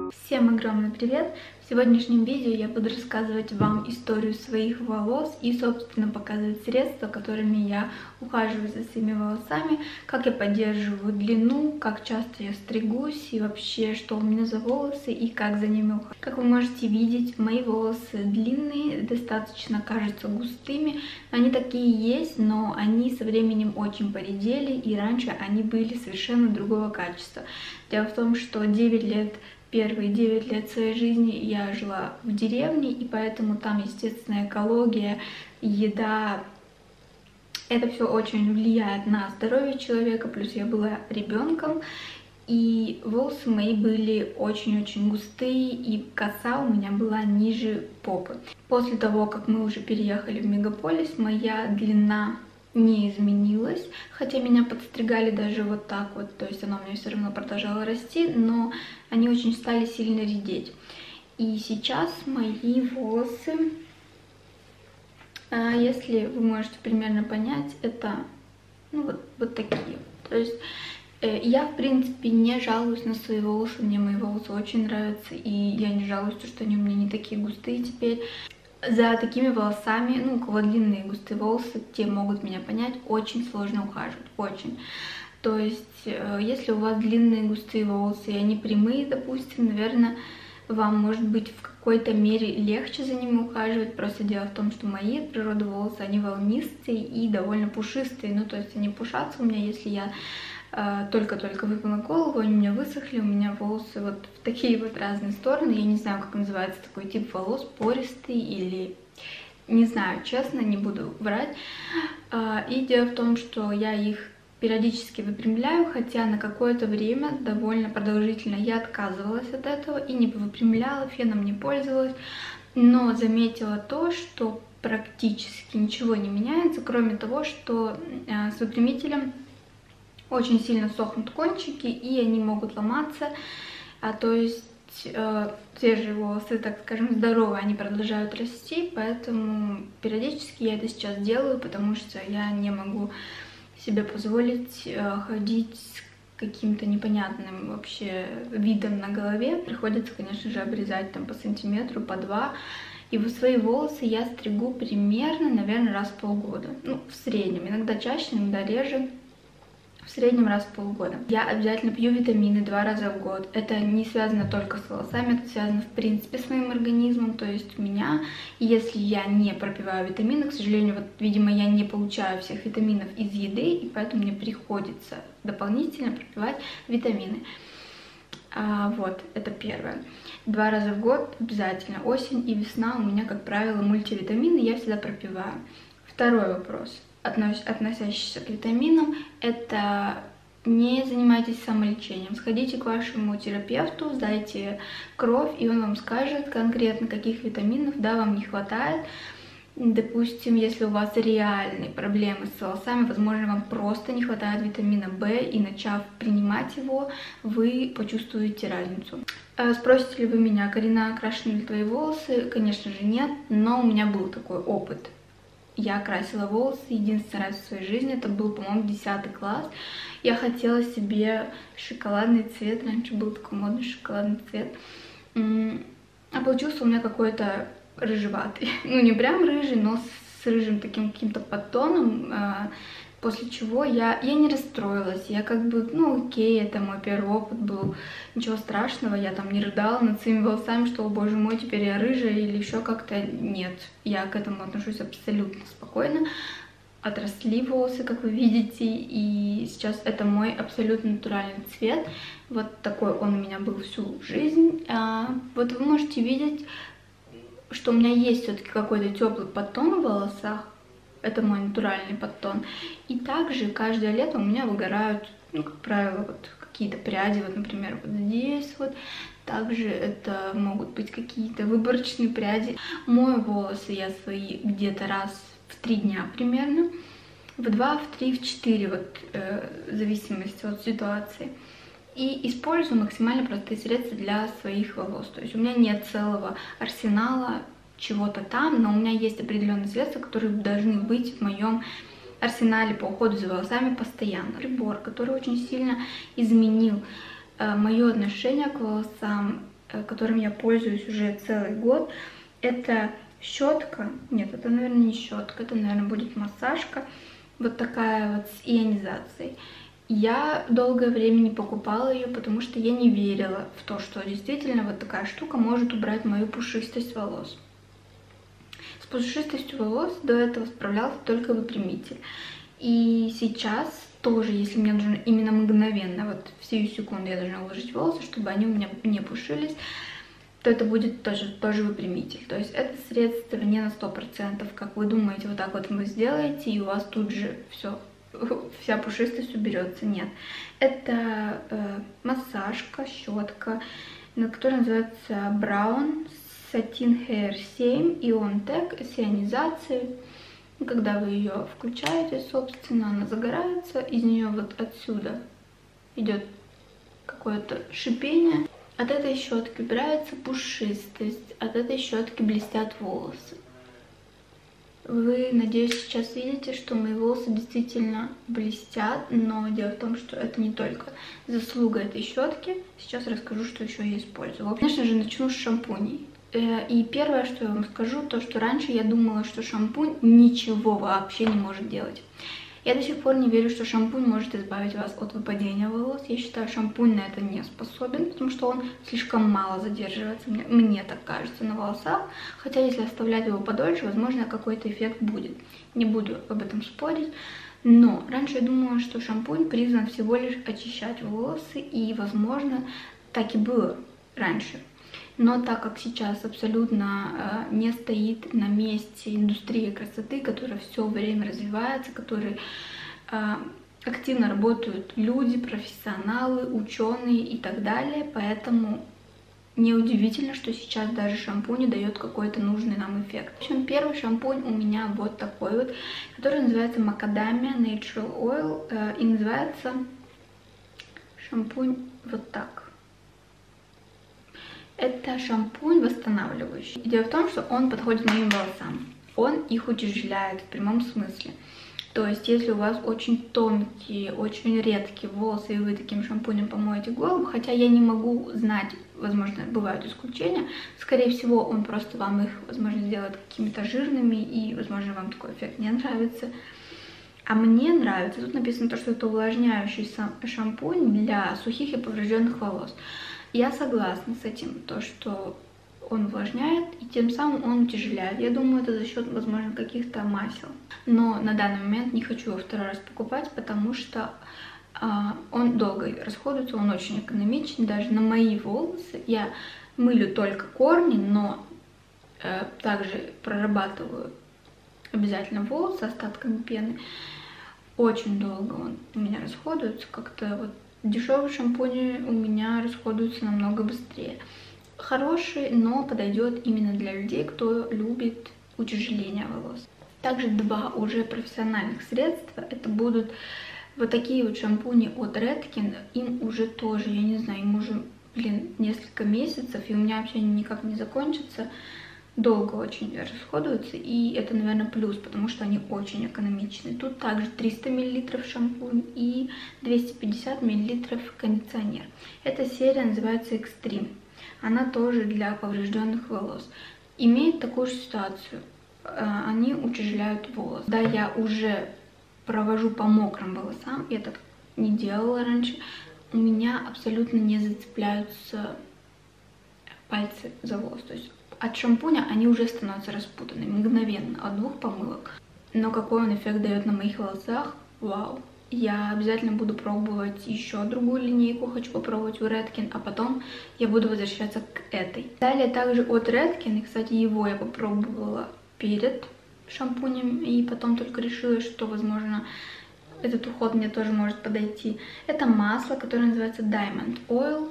Всем огромный привет! В сегодняшнем видео я буду рассказывать вам историю своих волос и, собственно, показывать средства, которыми я ухаживаю за своими волосами, как я поддерживаю длину, как часто я стригусь и вообще, что у меня за волосы и как за ними ухаживать. Как вы можете видеть, мои волосы длинные, достаточно кажутся густыми. Они такие есть, но они со временем очень поредели, и раньше они были совершенно другого качества. Дело в том, что первые 9 лет своей жизни я жила в деревне, и поэтому там, естественно, экология, еда, это все очень влияет на здоровье человека, плюс я была ребенком, и волосы мои были очень-очень густые, и коса у меня была ниже попы. После того, как мы уже переехали в мегаполис, моя длина не изменилась, хотя меня подстригали даже вот так вот, то есть она у меня все равно продолжала расти, но они очень стали сильно редеть. И сейчас мои волосы, если вы можете примерно понять, это вот такие. То есть я, в принципе, не жалуюсь на свои волосы, мне мои волосы очень нравятся, и я не жалуюсь, что они у меня не такие густые теперь. За такими волосами, у кого длинные густые волосы, те могут меня понять, очень сложно ухаживать, очень. То есть, если у вас длинные густые волосы, и они прямые, допустим, наверное, вам может быть в какой-то мере легче за ними ухаживать. Просто дело в том, что мои от природы волосы, они волнистые и довольно пушистые. То есть они пушатся у меня, если я только-только вымыла голову, они у меня высохли, у меня волосы вот в такие вот разные стороны. Я не знаю, как называется такой тип волос, пористый или... Не знаю, честно, не буду врать. И дело в том, что я их периодически выпрямляю, хотя на какое-то время, довольно продолжительно, я отказывалась от этого и не выпрямляла, феном не пользовалась, но заметила то, что практически ничего не меняется, кроме того, что с выпрямителем очень сильно сохнут кончики, и они могут ломаться, то есть свежие волосы, так скажем, здоровые, они продолжают расти, поэтому периодически я это сейчас делаю, потому что я не могу себе позволить ходить с каким-то непонятным вообще видом на голове. Приходится, конечно же, обрезать там по сантиметру, по 2. И вот свои волосы я стригу примерно, наверное, раз в полгода. В среднем. Иногда чаще, иногда реже. В среднем раз в полгода. Я обязательно пью витамины 2 раза в год. Это не связано только с волосами, это связано в принципе с моим организмом. То есть у меня, если я не пропиваю витамины, к сожалению, вот, видимо, я не получаю всех витаминов из еды, и поэтому мне приходится дополнительно пропивать витамины. Вот, это первое. 2 раза в год обязательно. Осень и весна у меня, как правило, мультивитамины, я всегда пропиваю. Второй вопрос, относящийся к витаминам, это не занимайтесь самолечением. Сходите к вашему терапевту, сдайте кровь, и он вам скажет конкретно, каких витаминов вам не хватает. Допустим, если у вас реальные проблемы с волосами, возможно, вам просто не хватает витамина В, и начав принимать его, вы почувствуете разницу. Спросите ли вы меня, Карина, окрашены ли твои волосы? Конечно же нет, но у меня был такой опыт. Я красила волосы единственный раз в своей жизни, это был, по-моему, 10 класс. Я хотела себе шоколадный цвет, раньше был такой модный шоколадный цвет. А получился у меня какой-то рыжеватый. Не прям рыжий, но с рыжим таким каким-то подтоном. После чего я не расстроилась, я окей, это мой первый опыт был, ничего страшного, я там не рыдала над своими волосами, что, о боже мой, теперь я рыжая или еще как-то, нет, я к этому отношусь абсолютно спокойно, отросли волосы, как вы видите, и сейчас это мой абсолютно натуральный цвет, вот такой он у меня был всю жизнь, вот вы можете видеть, что у меня есть все-таки какой-то теплый подтон в волосах. Это мой натуральный подтон. И также каждое лето у меня выгорают, как правило, вот какие-то пряди, вот, например, вот здесь вот. Также это могут быть какие-то выборочные пряди. Мою волосы я свои где-то раз в 3 дня примерно. В 2, в 3, в 4, вот, в зависимости от ситуации. И использую максимально простые средства для своих волос. То есть у меня нет целого арсенала чего-то там, но у меня есть определенные средства, которые должны быть в моем арсенале по уходу за волосами постоянно. Прибор, который очень сильно изменил мое отношение к волосам, которым я пользуюсь уже целый год, это щетка. Нет, это, наверное, не щетка, это, наверное, будет массажка. Вот такая вот с ионизацией. Я долгое время не покупала ее, потому что я не верила в то, что действительно вот такая штука может убрать мою пушистость волос. С пушистостью волос до этого справлялся только выпрямитель. И сейчас тоже, если мне нужно именно мгновенно, вот в сию секунду я должна уложить волосы, чтобы они у меня не пушились, то это будет тоже выпрямитель. То есть это средство не на 100%, как вы думаете, вот так вот вы сделаете, и у вас тут же вся пушистость уберется. Нет. Это массажка, щетка, которая называется Brown Satin Hair 7 Ion Tech с ионизацией. Когда вы ее включаете, собственно, она загорается, из нее вот отсюда идет какое-то шипение. От этой щетки убирается пушистость, от этой щетки блестят волосы. Вы, надеюсь, сейчас видите, что мои волосы действительно блестят, но дело в том, что это не только заслуга этой щетки. Сейчас расскажу, что еще я использую. Конечно же, начну с шампуней. И первое, что я вам скажу, то, что раньше я думала, что шампунь ничего вообще не может делать. Я до сих пор не верю, что шампунь может избавить вас от выпадения волос. Я считаю, шампунь на это не способен, потому что он слишком мало задерживается, мне так кажется, на волосах. Хотя если оставлять его подольше, возможно, какой-то эффект будет. Не буду об этом спорить. Но раньше я думала, что шампунь призван всего лишь очищать волосы, и, возможно, так и было раньше. Но так как сейчас абсолютно не стоит на месте индустрия красоты, которая все время развивается, в которой активно работают люди, профессионалы, ученые и так далее, поэтому неудивительно, что сейчас даже шампунь дает какой-то нужный нам эффект. В общем, первый шампунь у меня вот такой вот, который называется Macadamia Natural Oil, и называется шампунь вот так. Это шампунь восстанавливающий. Дело в том, что он подходит моим волосам. Он их утяжеляет в прямом смысле. То есть, если у вас очень тонкие, очень редкие волосы, и вы таким шампунем помоете голову, хотя я не могу знать, возможно, бывают исключения, скорее всего, он просто вам их, возможно, сделает какими-то жирными, и, возможно, вам такой эффект не нравится. А мне нравится. Тут написано то, что это увлажняющий шампунь для сухих и поврежденных волос. Я согласна с этим, то, что он увлажняет и тем самым он утяжеляет. Я думаю, это за счет, возможно, каких-то масел. Но на данный момент не хочу его второй раз покупать, потому что он долго расходуется, он очень экономичный. Даже на мои волосы я мылю только корни, но также прорабатываю обязательно волосы остатками пены. Очень долго он у меня расходуется, как-то вот дешевые шампуни у меня расходуются намного быстрее. Хороший, но подойдет именно для людей, кто любит утяжеление волос. Также два уже профессиональных средства. Это будут вот такие вот шампуни от Redken. Им уже тоже, я не знаю, им уже, несколько месяцев, и у меня вообще они никак не закончатся. Долго очень расходуются, и это, наверное, плюс, потому что они очень экономичные. Тут также 300 мл шампунь и 250 мл кондиционер. Эта серия называется Extreme. Она тоже для поврежденных волос. Имеет такую же ситуацию. Они утяжеляют волос. Да, я уже провожу по мокрым волосам, я так не делала раньше. У меня абсолютно не зацепляются пальцы за волос. То есть от шампуня они уже становятся распутанными мгновенно, от двух помывок. Но какой он эффект дает на моих волосах, вау. Я обязательно буду пробовать еще другую линейку, хочу попробовать у Redken, а потом я буду возвращаться к этой. Далее также от Redken, и, кстати, его я попробовала перед шампунем, и потом только решила, что, возможно, этот уход мне тоже может подойти. Это масло, которое называется Diamond Oil.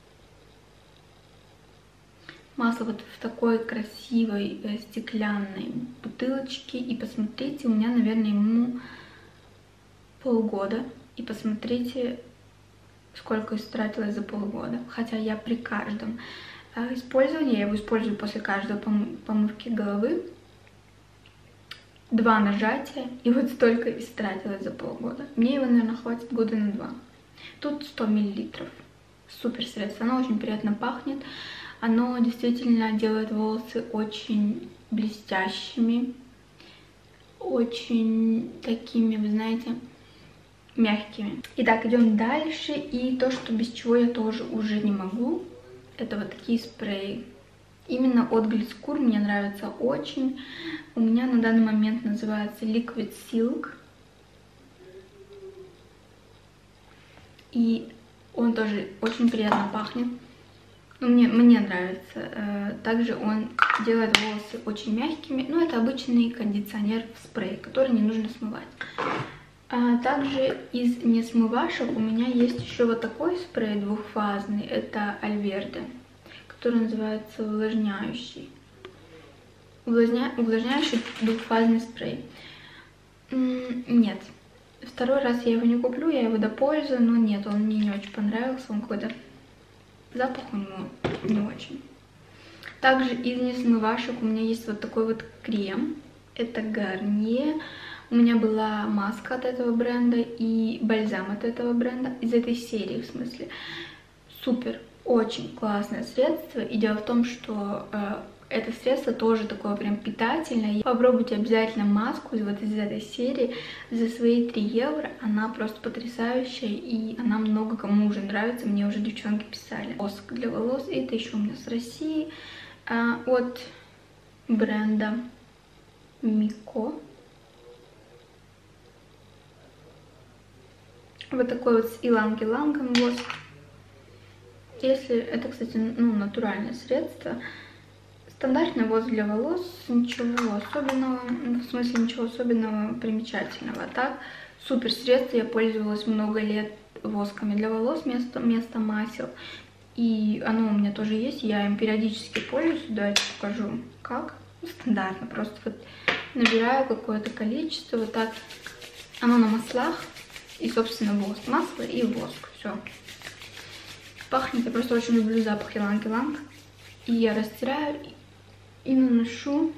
Масло вот в такой красивой стеклянной бутылочке. И посмотрите, у меня, наверное, ему полгода. И посмотрите, сколько истратилось за полгода. Хотя я при каждом использовании, я его использую после каждой помывки головы, 2 нажатия, и вот столько истратилось за полгода. Мне его, наверное, хватит года на 2. Тут 100 мл. Супер средство, оно очень приятно пахнет. Оно действительно делает волосы очень блестящими, очень такими, вы знаете, мягкими. Итак, идем дальше. И то, что без чего я тоже уже не могу, это вот такие спреи. Именно от Glitskour мне нравится очень. У меня на данный момент называется Liquid Silk. И он тоже очень приятно пахнет. Ну, мне нравится. Также он делает волосы очень мягкими. Ну, это обычный кондиционер в спрей, который не нужно смывать. Также из несмывашек у меня есть еще вот такой спрей двухфазный. Это Альверде, который называется увлажняющий. Увлажняющий двухфазный спрей. Нет. Второй раз я его не куплю, я его допользую, но нет, он мне не очень понравился. Он какой-то... Запах у него не очень. Также из несмывашек у меня есть вот такой вот крем. Это Garnier. У меня была маска от этого бренда и бальзам от этого бренда. Из этой серии, в смысле. Супер. Очень классное средство. И дело в том, что это средство тоже такое прям питательное. Попробуйте обязательно маску вот из этой серии. За свои 3 евро она просто потрясающая. И она много кому уже нравится. Мне уже девчонки писали. Воск для волос. И это еще у меня с России. От бренда Мико. Вот такой вот с иланг-илангом воск. Если это, кстати, ну, натуральное средство. Стандартный воск для волос, ничего особенного, в смысле ничего особенного примечательного. А так, супер средство, я пользовалась много лет восками для волос вместо масел. И оно у меня тоже есть, я им периодически пользуюсь, давайте покажу как. Ну, стандартно, просто вот набираю какое-то количество, вот так. Оно на маслах и, собственно, воск. Масло и воск, все. Пахнет, я просто очень люблю запах иланг-иланг. И я растираю и наношу,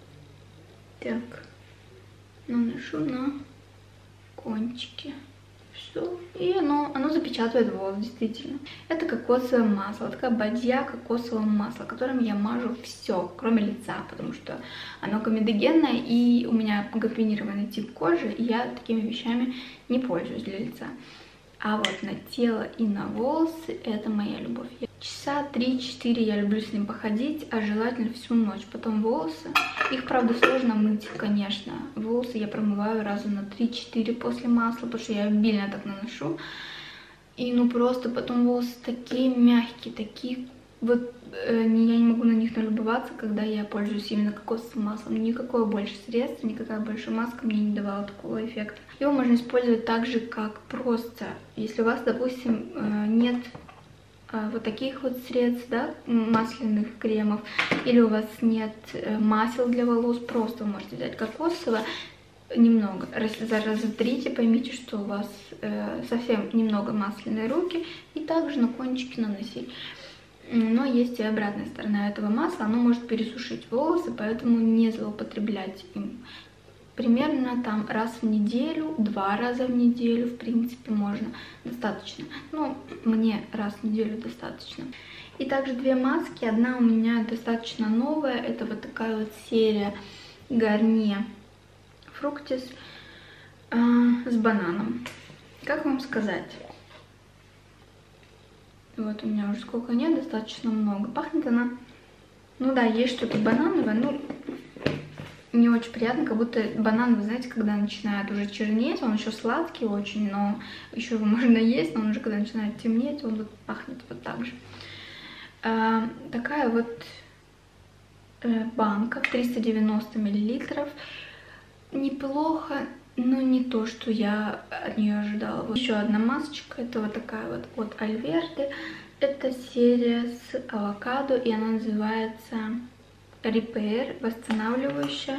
так, наношу на кончики. Все. И оно запечатывает волос, действительно. Это кокосовое масло, такая бадья кокосового масла, которым я мажу все, кроме лица, потому что оно комедогенное, и у меня комбинированный тип кожи, и я такими вещами не пользуюсь для лица. А вот на тело и на волосы это моя любовь. Часа 3-4 я люблю с ним походить, а желательно всю ночь. Потом волосы. Их, правда, сложно мыть, конечно. Волосы я промываю раза на 3-4 после масла, потому что я обильно так наношу. И ну просто потом волосы такие мягкие, такие... Вот я не могу на них налюбоваться, когда я пользуюсь именно кокосовым маслом. Никакое больше средство, никакая больше маска мне не давала такого эффекта. Его можно использовать так же, как просто, если у вас, допустим, нет вот таких вот средств, да, масляных кремов, или у вас нет масел для волос, просто вы можете взять кокосовое, немного, разотрите, поймите, что у вас совсем немного масляной руки, и также на кончики наносить. Но есть и обратная сторона этого масла, оно может пересушить волосы, поэтому не злоупотреблять им. Примерно там раз в неделю, 2 раза в неделю, в принципе, можно, достаточно. Но мне раз в неделю достаточно. И также 2 маски, одна у меня достаточно новая, это вот такая вот серия Garnier Fructis с бананом. Как вам сказать? Вот у меня уже сколько нет, достаточно много. Пахнет она, ну да, есть что-то банановое, ну не очень приятно, как будто банан, вы знаете, когда начинает уже чернеть, он еще сладкий очень, но еще его можно есть, но он уже когда начинает темнеть, он вот пахнет вот так же. Такая вот банка, 390 мл, неплохо. Но не то, что я от нее ожидала. Вот еще одна масочка, это вот такая вот от Альверде. Это серия с авокадо, и она называется Repair, восстанавливающая.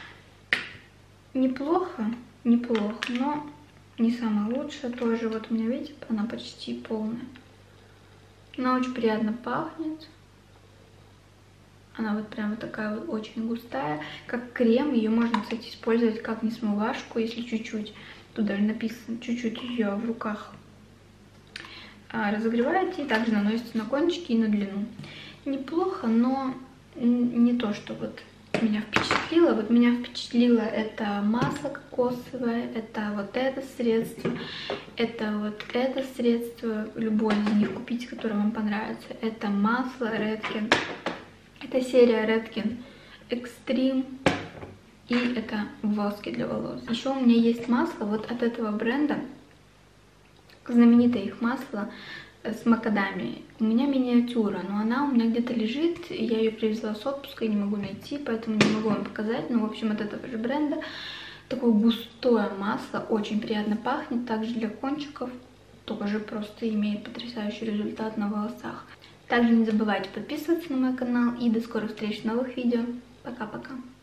Неплохо, неплохо, но не самая лучшая тоже. Вот у меня, видите, она почти полная. Она очень приятно пахнет. Она вот прям вот такая вот очень густая, как крем. Ее можно, кстати, использовать как несмывашку, если чуть-чуть. Тут даже написано, чуть-чуть ее в руках разогреваете и также наносите на кончики и на длину. Неплохо, но не то, что вот меня впечатлило. Вот меня впечатлило это масло кокосовое, это вот это средство, это вот это средство, любое из них купите, которое вам понравится. Это масло Redken, это серия Redken Extreme, и это воски для волос. Еще у меня есть масло вот от этого бренда, знаменитое их масло с макадамией. У меня миниатюра, но она у меня где-то лежит, я ее привезла с отпуска и не могу найти, поэтому не могу вам показать. Ну, в общем, от этого же бренда. Такое густое масло, очень приятно пахнет, также для кончиков, тоже просто имеет потрясающий результат на волосах. Также не забывайте подписываться на мой канал и до скорых встреч в новых видео. Пока-пока.